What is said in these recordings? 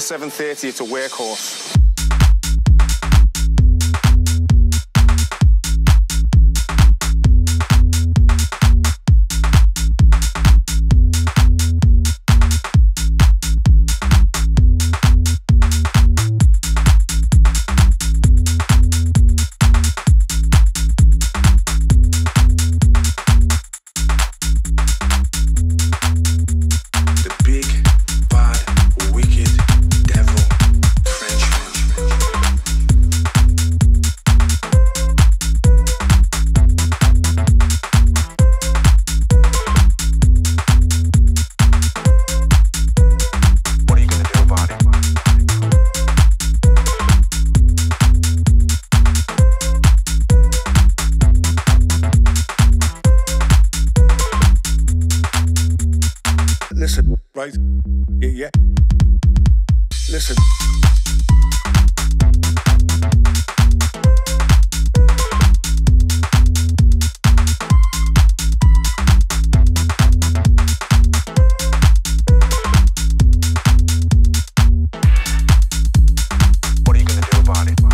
ER003, it's a Workhorse. Listen, right? Yeah. Listen. What are you gonna do about it?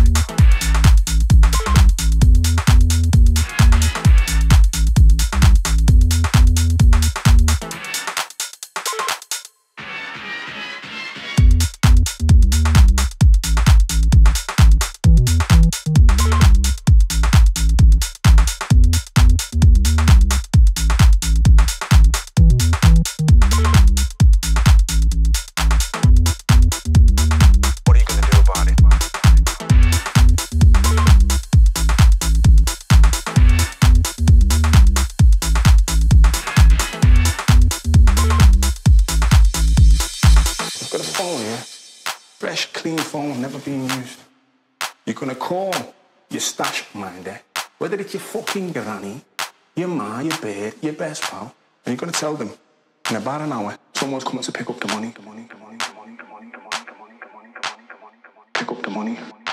Got a phone here, fresh, clean phone, never been used. You're gonna call your stash minder, whether it's your fucking granny, your ma, your bird, your best pal, and you're gonna tell them in about an hour someone's coming to pick up the money. Pick up the money.